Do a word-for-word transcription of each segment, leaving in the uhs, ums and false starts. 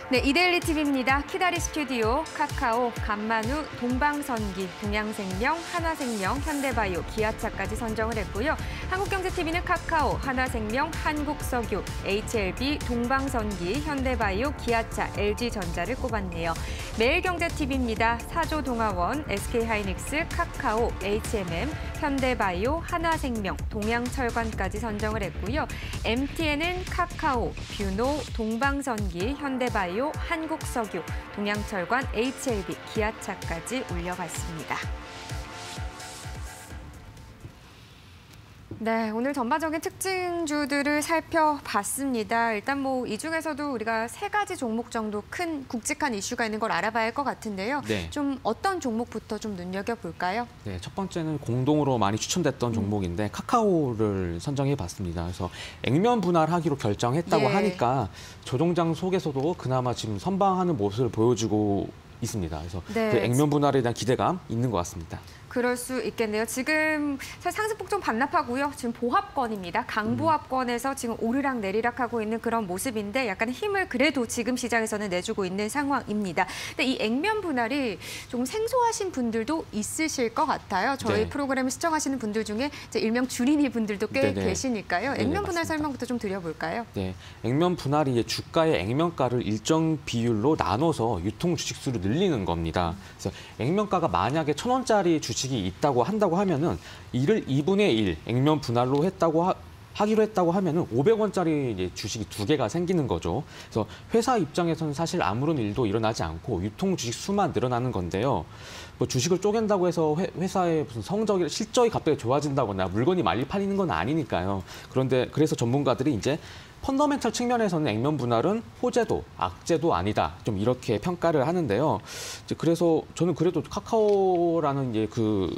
네, 이데일리 티비입니다. 키다리 스튜디오, 카카오, 간만우, 동방선기, 동양생명, 한화생명, 현대바이오, 기아차까지 선정을 했고요. 한국경제티비는 카카오, 한화생명, 한국석유, 에이치엘비, 동방선기, 현대바이오, 기아차, 엘지전자를 꼽았네요. 매일경제티비입니다. 사조동아원, 에스케이하이닉스, 카카오, 에이치엠엠, 현대바이오, 한화생명, 동양철관까지 선정을 했고요. 엠티엔은 카카오, 뷰노, 동방선기, 현대바이오, 한국석유, 동양철관, 에이치엘비, 기아차까지 올려봤습니다. 네, 오늘 전반적인 특징주들을 살펴봤습니다. 일단 뭐 이 중에서도 우리가 세 가지 종목 정도 큰 굵직한 이슈가 있는 걸 알아봐야 할 것 같은데요. 네. 좀 어떤 종목부터 좀 눈여겨볼까요? 네, 첫 번째는 공동으로 많이 추천됐던 종목인데 음. 카카오를 선정해봤습니다. 그래서 액면 분할하기로 결정했다고 예. 하니까 조종장 속에서도 그나마 지금 선방하는 모습을 보여주고 있습니다. 그래서 네. 그 액면 분할에 대한 기대감 있는 것 같습니다. 그럴 수 있겠네요. 지금 상승폭 좀 반납하고요. 지금 보합권입니다. 강보합권에서 지금 오르락 내리락 하고 있는 그런 모습인데 약간 힘을 그래도 지금 시장에서는 내주고 있는 상황입니다. 근데 이 액면 분할이 좀 생소하신 분들도 있으실 것 같아요. 저희 네. 프로그램을 시청하시는 분들 중에 이제 일명 주린이 분들도 꽤 네네. 계시니까요. 액면 네네, 분할 설명부터 좀 드려볼까요? 네, 액면 분할이 이제 주가의 액면가를 일정 비율로 나눠서 유통 주식수를 늘리는 겁니다. 그래서 액면가가 만약에 천 원짜리 주식 이 있다고 한다고 하면은 이를 이분의 일 액면 분할로 했다고 하, 하기로 했다고 하면은 오백 원짜리 이제 주식이 두 개가 생기는 거죠. 그래서 회사 입장에서는 사실 아무런 일도 일어나지 않고 유통 주식 수만 늘어나는 건데요. 뭐 주식을 쪼갠다고 해서 회, 회사의 무슨 성적이 실적이 갑자기 좋아진다거나 물건이 많이 팔리는 건 아니니까요. 그런데 그래서 전문가들이 이제 펀더멘털 측면에서는 액면 분할은 호재도 악재도 아니다. 좀 이렇게 평가를 하는데요. 그래서 저는 그래도 카카오라는 이제 그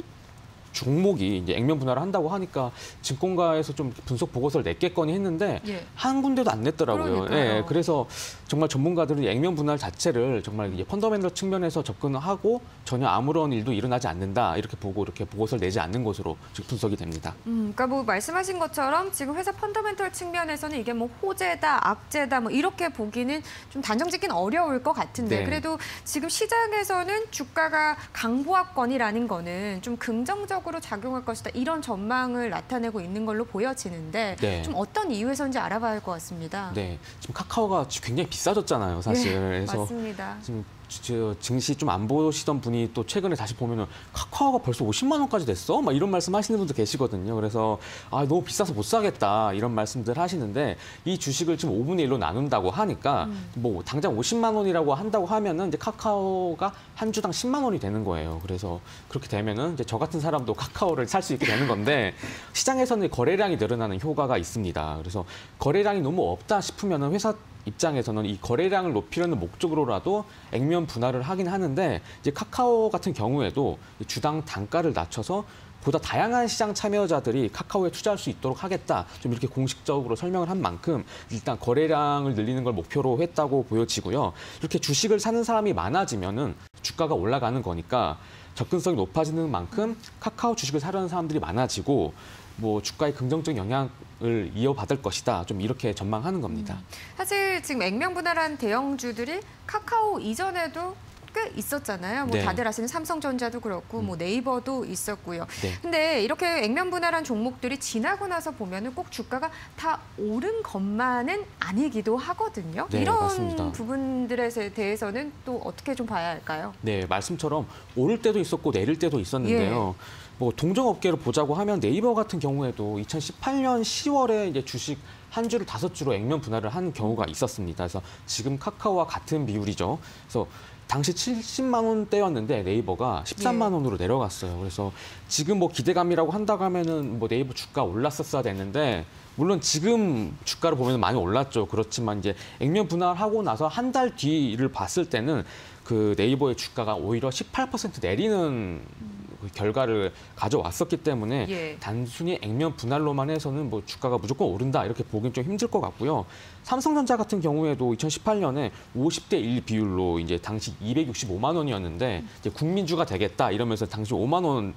종목이 이제 액면 분할을 한다고 하니까 증권가에서 좀 분석 보고서를 냈겠거니 했는데 예. 한 군데도 안 냈더라고요. 예, 그래서 정말 전문가들은 액면 분할 자체를 정말 이제 펀더멘털 측면에서 접근하고 전혀 아무런 일도 일어나지 않는다 이렇게 보고 이렇게 보고서를 내지 않는 것으로 지금 분석이 됩니다. 음, 그러니까 뭐 말씀하신 것처럼 지금 회사 펀더멘털 측면에서는 이게 뭐 호재다, 악재다 뭐 이렇게 보기는 좀 단정짓기는 어려울 것 같은데 네. 그래도 지금 시장에서는 주가가 강보합권이라는 거는 좀 긍정적으로 작용할 것이다 이런 전망을 나타내고 있는 걸로 보여지는데 네. 좀 어떤 이유에서인지 알아봐야 할 것 같습니다. 네, 지금 카카오가 굉장히 비싸졌잖아요, 사실. 네, 그래서 맞습니다. 지금 저 증시 좀 안 보시던 분이 또 최근에 다시 보면은 카카오가 벌써 오십만 원까지 됐어? 막 이런 말씀 하시는 분도 계시거든요. 그래서 아, 너무 비싸서 못 사겠다 이런 말씀들 하시는데 이 주식을 지금 오분의 일로 나눈다고 하니까 음. 뭐 당장 오십만 원이라고 한다고 하면은 이제 카카오가 한 주당 십만 원이 되는 거예요. 그래서 그렇게 되면은 이제 저 같은 사람도 카카오를 살 수 있게 되는 건데 시장에서는 거래량이 늘어나는 효과가 있습니다. 그래서 거래량이 너무 없다 싶으면은 회사 입장에서는 이 거래량을 높이려는 목적으로라도 액면 분할을 하긴 하는데 이제 카카오 같은 경우에도 주당 단가를 낮춰서 보다 다양한 시장 참여자들이 카카오에 투자할 수 있도록 하겠다. 좀 이렇게 공식적으로 설명을 한 만큼 일단 거래량을 늘리는 걸 목표로 했다고 보여지고요. 이렇게 주식을 사는 사람이 많아지면은 주가가 올라가는 거니까 접근성이 높아지는 만큼 카카오 주식을 사려는 사람들이 많아지고 뭐 주가에 긍정적 영향을 이어받을 것이다. 좀 이렇게 전망하는 겁니다. 음, 사실 지금 액면 분할한 대형주들이 카카오 이전에도 꽤 있었잖아요. 뭐 네. 다들 아시는 삼성전자도 그렇고 음. 뭐 네이버도 있었고요. 네. 근데 이렇게 액면 분할한 종목들이 지나고 나서 보면은 꼭 주가가 다 오른 것만은 아니기도 하거든요. 네, 이런 맞습니다. 부분들에 대해서는 또 어떻게 좀 봐야 할까요? 네, 말씀처럼 오를 때도 있었고 내릴 때도 있었는데요. 예. 뭐 동종업계로 보자고 하면 네이버 같은 경우에도 이천십팔 년 시월에 이제 주식 한 주를 다섯 주로 액면 분할을 한 경우가 있었습니다. 그래서 지금 카카오와 같은 비율이죠. 그래서 당시 칠십만 원대였는데 네이버가 십삼만 원으로 내려갔어요. 그래서 지금 뭐 기대감이라고 한다고 하면은 뭐 네이버 주가 올랐었어야 됐는데 물론 지금 주가를 보면 많이 올랐죠. 그렇지만 이제 액면 분할하고 나서 한 달 뒤를 봤을 때는 그 네이버의 주가가 오히려 십팔 퍼센트 내리는 그 결과를 가져왔었기 때문에 예. 단순히 액면 분할로만 해서는 뭐 주가가 무조건 오른다 이렇게 보기는 좀 힘들 것 같고요. 삼성전자 같은 경우에도 이천십팔 년에 오십 대 일 비율로 이제 당시 이백육십오만 원이었는데 이제 국민주가 되겠다 이러면서 당시 오만 원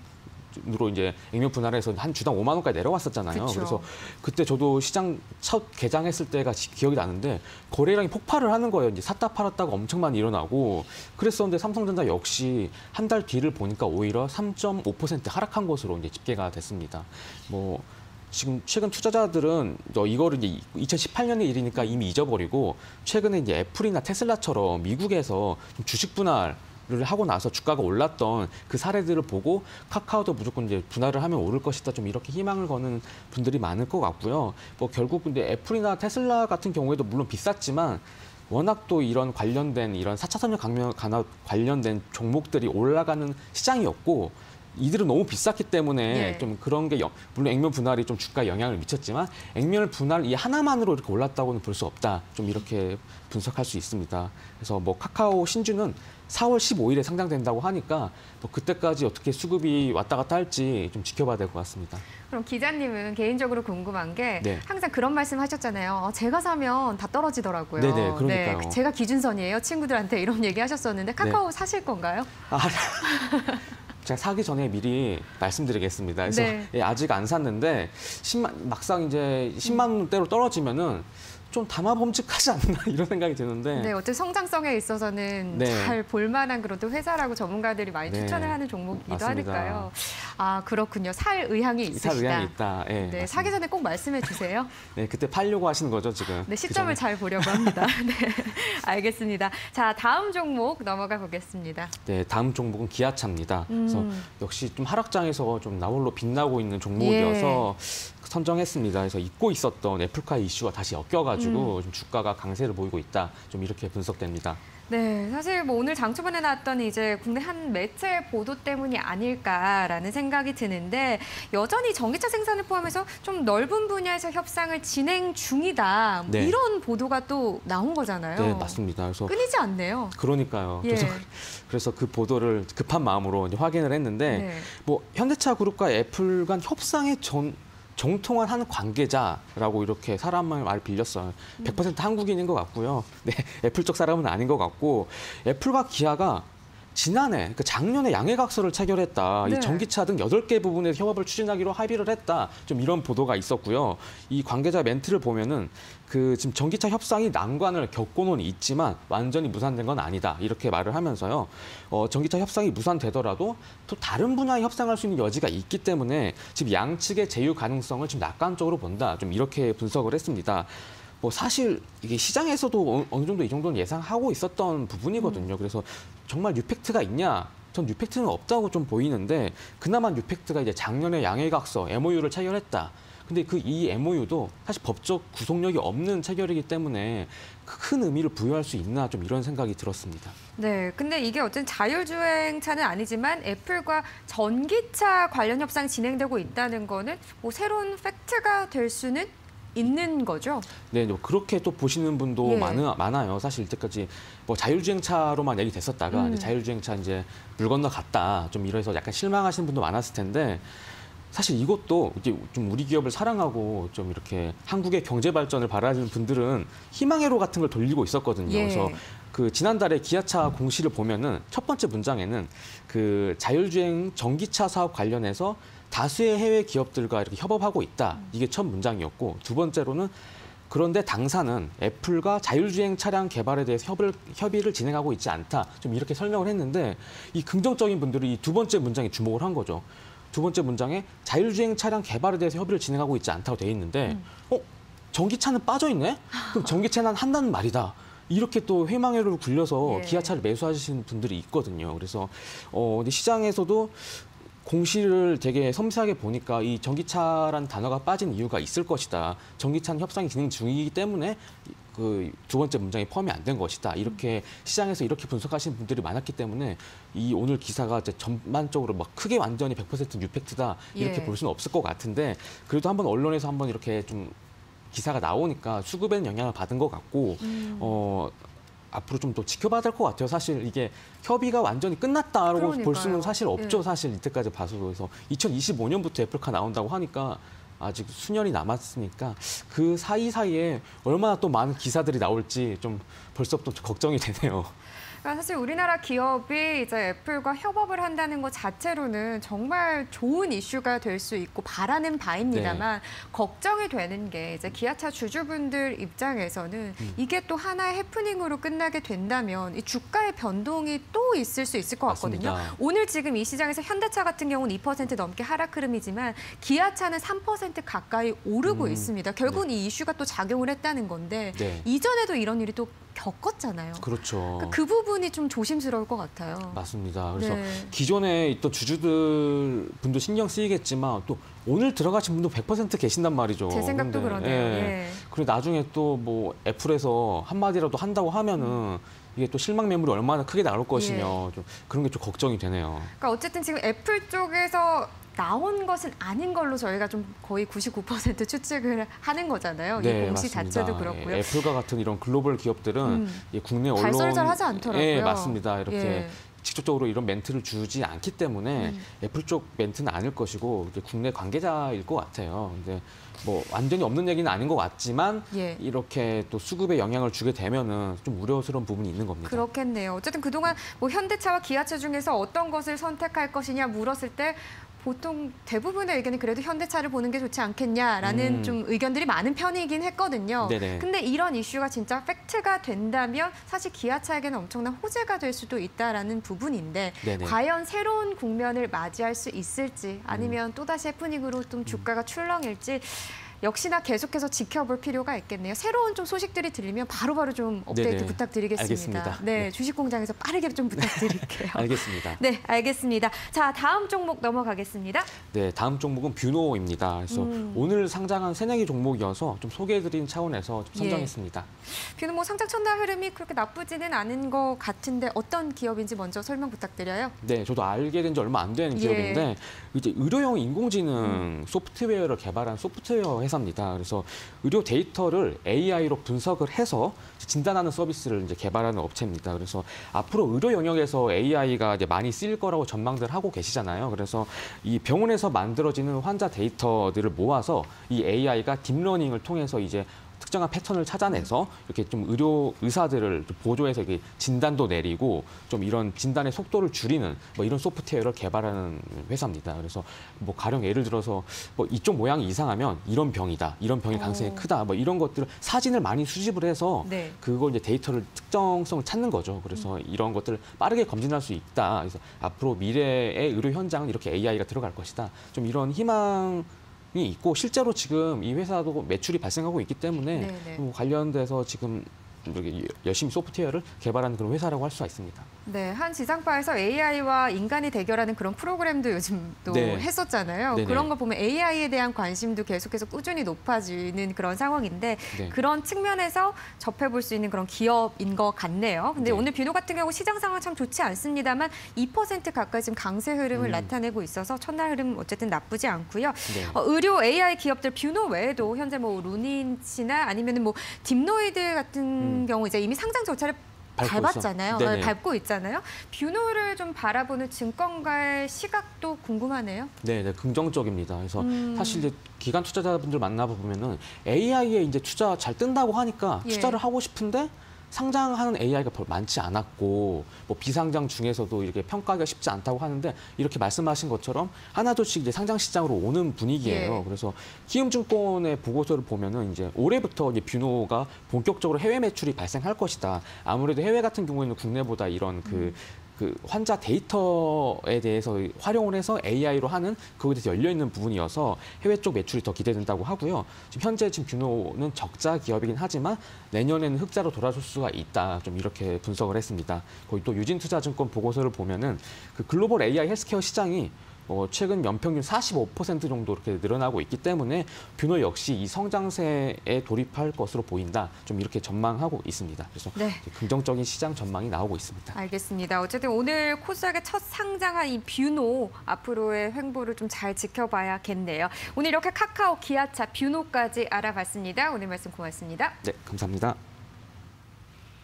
으로 이제 액면 분할해서 한 주당 오만 원까지 내려왔었잖아요. 그쵸. 그래서 그때 저도 시장 첫 개장했을 때가 지- 기억이 나는데 거래량이 폭발을 하는 거예요. 이제 샀다 팔았다가 엄청 많이 일어나고 그랬었는데 삼성전자 역시 한 달 뒤를 보니까 오히려 삼 점 오 퍼센트 하락한 것으로 이제 집계가 됐습니다. 뭐 지금 최근 투자자들은 어, 이거를 이제 이천십팔 년의 일이니까 이미 잊어버리고 최근에 이제 애플이나 테슬라처럼 미국에서 좀 주식 분할 를 하고 나서 주가가 올랐던 그 사례들을 보고 카카오도 무조건 이제 분할을 하면 오를 것이다 좀 이렇게 희망을 거는 분들이 많을 것 같고요. 뭐 결국 근데 애플이나 테슬라 같은 경우에도 물론 비쌌지만 워낙 또 이런 관련된 이런 사 차 산업 강명 간업 관련된 종목들이 올라가는 시장이었고 이들은 너무 비쌌기 때문에 예. 좀 그런 게 영- 물론 액면 분할이 좀 주가에 영향을 미쳤지만 액면을 분할 이 하나만으로 이렇게 올랐다고는 볼 수 없다. 좀 이렇게 분석할 수 있습니다. 그래서 뭐 카카오 신주는 사월 십오일에 상장된다고 하니까 뭐 그때까지 어떻게 수급이 왔다 갔다 할지 좀 지켜봐야 될 것 같습니다. 그럼 기자님은 개인적으로 궁금한 게 네. 항상 그런 말씀 하셨잖아요. 어, 제가 사면 다 떨어지더라고요. 네네, 그러니까요. 네, 제가 기준선이에요. 친구들한테 이런 얘기 하셨었는데 카카오 사실 건가요? 아, 제가 사기 전에 미리 말씀드리겠습니다. 그래서 네. 예, 아직 안 샀는데 십만 막상 이제 십만 원대로 떨어지면은 좀 담아봄직하지 않나 이런 생각이 드는데 네, 어쨌든 성장성에 있어서는 네. 잘 볼만한 그런 또 회사라고 전문가들이 많이 네. 추천을 하는 종목이기도 맞습니다. 하니까요. 아, 그렇군요. 살 의향이 이사 있으시다. 의향이 있다. 예, 네, 맞습니다. 사기 전에 꼭 말씀해 주세요. 네, 그때 팔려고 하시는 거죠 지금? 네, 그 시점을 전에? 잘 보려고 합니다. 네, 알겠습니다. 자, 다음 종목 넘어가 보겠습니다. 네, 다음 종목은 기아차입니다. 그래서 음. 역시 좀 하락장에서 좀 나홀로 빛나고 있는 종목이어서 예. 선정했습니다. 그래서 잊고 있었던 애플카 이슈가 다시 엮여가지고 음. 좀 주가가 강세를 보이고 있다. 좀 이렇게 분석됩니다. 네, 사실 뭐 오늘 장 초반에 나왔던 이제 국내 한 매체 보도 때문이 아닐까라는 생각이 드는데 여전히 전기차 생산을 포함해서 좀 넓은 분야에서 협상을 진행 중이다. 뭐 네. 이런 보도가 또 나온 거잖아요. 네, 맞습니다. 그래서 끊이지 않네요. 그러니까요. 예. 그래서, 그래서 그 보도를 급한 마음으로 이제 확인을 했는데 네. 뭐 현대차 그룹과 애플 간 협상에 전 정통한 한 관계자라고 이렇게 사람을 말 빌렸어요. 백 퍼센트 한국인인 것 같고요. 네, 애플 쪽 사람은 아닌 것 같고 애플과 기아가 지난해, 그 작년에 양해각서를 체결했다. 네. 이 전기차 등 여덟 개 부분에서 협업을 추진하기로 합의를 했다. 좀 이런 보도가 있었고요. 이 관계자 멘트를 보면은 그 지금 전기차 협상이 난관을 겪고는 있지만 완전히 무산된 건 아니다. 이렇게 말을 하면서요. 어, 전기차 협상이 무산되더라도 또 다른 분야에 협상할 수 있는 여지가 있기 때문에 지금 양측의 제휴 가능성을 지금 낙관적으로 본다. 좀 이렇게 분석을 했습니다. 뭐 사실 이게 시장에서도 어느 정도 이 정도는 예상하고 있었던 부분이거든요. 그래서 정말 뉴팩트가 있냐? 전 뉴팩트는 없다고 좀 보이는데 그나마 뉴팩트가 이제 작년에 양해각서 엠오유를 체결했다. 근데 그 이 엠오유도 사실 법적 구속력이 없는 체결이기 때문에 큰 의미를 부여할 수 있나 좀 이런 생각이 들었습니다. 네, 근데 이게 어쨌든 자율주행차는 아니지만 애플과 전기차 관련 협상이 진행되고 있다는 거는 뭐 새로운 팩트가 될 수는 있는 거죠? 네, 뭐 그렇게 또 보시는 분도 예. 많아, 많아요. 사실 이때까지 뭐 자율주행차로만 얘기됐었다가 음. 이제 자율주행차 이제 물 건너 갔다. 좀 이래서 약간 실망하시는 분도 많았을 텐데 사실 이것도 이제 좀 우리 기업을 사랑하고 좀 이렇게 한국의 경제 발전을 바라는 분들은 희망회로 같은 걸 돌리고 있었거든요. 예. 그래서 그 지난달에 기아차 공시를 보면은 첫 번째 문장에는 그 자율주행 전기차 사업 관련해서 다수의 해외 기업들과 이렇게 협업하고 있다. 이게 첫 문장이었고 두 번째로는 그런데 당사는 애플과 자율주행 차량 개발에 대해서 협을, 협의를 진행하고 있지 않다. 좀 이렇게 설명을 했는데 이 긍정적인 분들이 이 두 번째 문장에 주목을 한 거죠. 두 번째 문장에 자율주행 차량 개발에 대해서 협의를 진행하고 있지 않다고 돼 있는데 음. 어? 전기차는 빠져 있네? 그럼 전기차는 한다는 말이다. 이렇게 또 회망회로를 굴려서 예. 기아차를 매수하시는 분들이 있거든요. 그래서 어, 근데 시장에서도 공시를 되게 섬세하게 보니까 이 전기차라는 단어가 빠진 이유가 있을 것이다. 전기차는 협상이 진행 중이기 때문에 그 두 번째 문장이 포함이 안 된 것이다. 이렇게 시장에서 이렇게 분석하시는 분들이 많았기 때문에 이 오늘 기사가 이제 전반적으로 막 크게 완전히 백 퍼센트 뉴팩트다 이렇게 예. 볼 수는 없을 것 같은데 그래도 한번 언론에서 한번 이렇게 좀 기사가 나오니까 수급에는 영향을 받은 것 같고 음. 어. 앞으로 좀 더 지켜봐야 될 것 같아요. 사실 이게 협의가 완전히 끝났다라고 그러니까요. 볼 수는 사실 없죠. 예. 사실 이때까지 봐서도. 그래서 이천이십오 년부터 애플카 나온다고 하니까 아직 수년이 남았으니까 그 사이사이에 얼마나 또 많은 기사들이 나올지 좀 벌써부터 걱정이 되네요. 그러니까 사실 우리나라 기업이 이제 애플과 협업을 한다는 것 자체로는 정말 좋은 이슈가 될 수 있고 바라는 바입니다만 네. 걱정이 되는 게 이제 기아차 주주분들 입장에서는 음. 이게 또 하나의 해프닝으로 끝나게 된다면 이 주가의 변동이 또 있을 수 있을 것 같거든요. 맞습니다. 오늘 지금 이 시장에서 현대차 같은 경우는 이 퍼센트 넘게 하락 흐름이지만 기아차는 삼 퍼센트 가까이 오르고 음. 있습니다. 결국은 네. 이 이슈가 또 작용을 했다는 건데 네. 이전에도 이런 일이 또 겪었잖아요. 그렇죠. 그러니까 그 부분이 좀 조심스러울 것 같아요. 맞습니다. 그래서 네. 기존에 있던 주주들 분도 신경 쓰이겠지만 또 오늘 들어가신 분도 백 퍼센트 계신단 말이죠. 제 생각도 그런데, 그러네요. 예. 예. 그리고 나중에 또 뭐 애플에서 한마디라도 한다고 하면은 음. 이게 또 실망 매물이 얼마나 크게 나올 것이며 예. 좀 그런 게 좀 걱정이 되네요. 그러니까 어쨌든 지금 애플 쪽에서 나온 것은 아닌 걸로 저희가 좀 거의 구십구 퍼센트 추측을 하는 거잖아요. 네, 이 공시 맞습니다. 자체도 그렇고요. 예, 애플과 같은 이런 글로벌 기업들은 음. 국내 언론 발설설하지 않더라고요. 예, 맞습니다. 이렇게 예. 직접적으로 이런 멘트를 주지 않기 때문에 음. 애플 쪽 멘트는 아닐 것이고 이제 국내 관계자일 것 같아요. 근데 뭐 완전히 없는 얘기는 아닌 것 같지만 예. 이렇게 또 수급에 영향을 주게 되면은 좀 우려스러운 부분이 있는 겁니다. 그렇겠네요. 어쨌든 그동안 뭐 현대차와 기아차 중에서 어떤 것을 선택할 것이냐 물었을 때 보통 대부분의 의견이 그래도 현대차를 보는 게 좋지 않겠냐라는 음. 좀 의견들이 많은 편이긴 했거든요. 네네. 근데 이런 이슈가 진짜 팩트가 된다면 사실 기아차에게는 엄청난 호재가 될 수도 있다라는 부분인데 네네. 과연 새로운 국면을 맞이할 수 있을지 아니면 음. 또다시 해프닝으로 좀 주가가 출렁일지 역시나 계속해서 지켜볼 필요가 있겠네요. 새로운 좀 소식들이 들리면 바로바로 좀 업데이트 네네. 부탁드리겠습니다. 알겠습니다. 네, 네, 주식공장에서 빠르게 좀 부탁드릴게요. 알겠습니다. 네, 알겠습니다. 자, 다음 종목 넘어가겠습니다. 네, 다음 종목은 뷰노입니다. 그래서 음. 오늘 상장한 새내 개 종목이어서 좀 소개해드린 차원에서 좀 선정했습니다. 예. 뷰노 뭐 상장 첫날 흐름이 그렇게 나쁘지는 않은 것 같은데 어떤 기업인지 먼저 설명 부탁드려요. 네, 저도 알게 된 지 얼마 안 된 기업인데 예. 이제 의료용 인공지능 음. 소프트웨어를 개발한 소프트웨어 회사입니다. 그래서 의료 데이터를 에이아이로 분석을 해서 진단하는 서비스를 이제 개발하는 업체입니다. 그래서 앞으로 의료 영역에서 에이아이가 이제 많이 쓰일 거라고 전망들 하고 계시잖아요. 그래서 이 병원에서 만들어지는 환자 데이터들을 모아서 이 에이아이가 딥러닝을 통해서 이제 특정한 패턴을 찾아내서 이렇게 좀 의료 의사들을 보조해서 이게 진단도 내리고 좀 이런 진단의 속도를 줄이는 뭐 이런 소프트웨어를 개발하는 회사입니다. 그래서 뭐 가령 예를 들어서 뭐 이쪽 모양이 이상하면 이런 병이다, 이런 병의 가능성이 오. 크다, 뭐 이런 것들을 사진을 많이 수집을 해서 네. 그걸 이제 데이터를 특정성을 찾는 거죠. 그래서 음. 이런 것들을 빠르게 검진할 수 있다. 그래서 앞으로 미래의 의료 현장은 이렇게 에이아이가 들어갈 것이다. 좀 이런 희망. 이 있고 실제로 지금 이 회사도 매출이 발생하고 있기 때문에 뭐 관련돼서 지금 열심히 소프트웨어를 개발하는 그런 회사라고 할 수가 있습니다. 네, 한 지상파에서 에이아이와 인간이 대결하는 그런 프로그램도 요즘 또 네. 했었잖아요. 네네. 그런 거 보면 에이아이에 대한 관심도 계속해서 꾸준히 높아지는 그런 상황인데 네. 그런 측면에서 접해볼 수 있는 그런 기업인 것 같네요. 근데 네. 오늘 뷰노 같은 경우 시장 상황 참 좋지 않습니다만 이 퍼센트 가까이 지금 강세 흐름을 음. 나타내고 있어서 첫날 흐름 어쨌든 나쁘지 않고요. 네. 어, 의료 에이아이 기업들 뷰노 외에도 현재 뭐 루닌치나 아니면 뭐 딥노이드 같은 음. 경우 이제 이미 상장 절차를 밟았잖아요. 네네. 밟고 있잖아요. 뷰노를 좀 바라보는 증권가의 시각도 궁금하네요. 네, 네 긍정적입니다. 그래서 음. 사실 이제 기관 투자자분들 만나보면은 에이아이에 이제 투자 잘 뜬다고 하니까 예. 투자를 하고 싶은데 상장하는 에이아이가 별로 많지 않았고 뭐 비상장 중에서도 이렇게 평가하기가 쉽지 않다고 하는데 이렇게 말씀하신 것처럼 하나둘씩 이제 상장 시장으로 오는 분위기예요. 예. 그래서 키움증권의 보고서를 보면은 이제 올해부터 이제 뷰노가 본격적으로 해외 매출이 발생할 것이다. 아무래도 해외 같은 경우에는 국내보다 이런 그 음. 그 환자 데이터에 대해서 활용을 해서 에이아이로 하는 그거에 대해서 열려 있는 부분이어서 해외 쪽 매출이 더 기대된다고 하고요. 지금 현재 지금 뷰노는 적자 기업이긴 하지만 내년에는 흑자로 돌아설 수가 있다. 좀 이렇게 분석을 했습니다. 거기 또 유진투자증권 보고서를 보면은 그 글로벌 에이아이 헬스케어 시장이 어, 최근 연평균 사십오 퍼센트 정도 이렇게 늘어나고 있기 때문에 뷰노 역시 이 성장세에 돌입할 것으로 보인다. 좀 이렇게 전망하고 있습니다. 그래서 네. 긍정적인 시장 전망이 나오고 있습니다. 알겠습니다. 어쨌든 오늘 코스닥의 첫 상장한 이 뷰노 앞으로의 횡보를 좀 잘 지켜봐야겠네요. 오늘 이렇게 카카오, 기아차, 뷰노까지 알아봤습니다. 오늘 말씀 고맙습니다. 네, 감사합니다.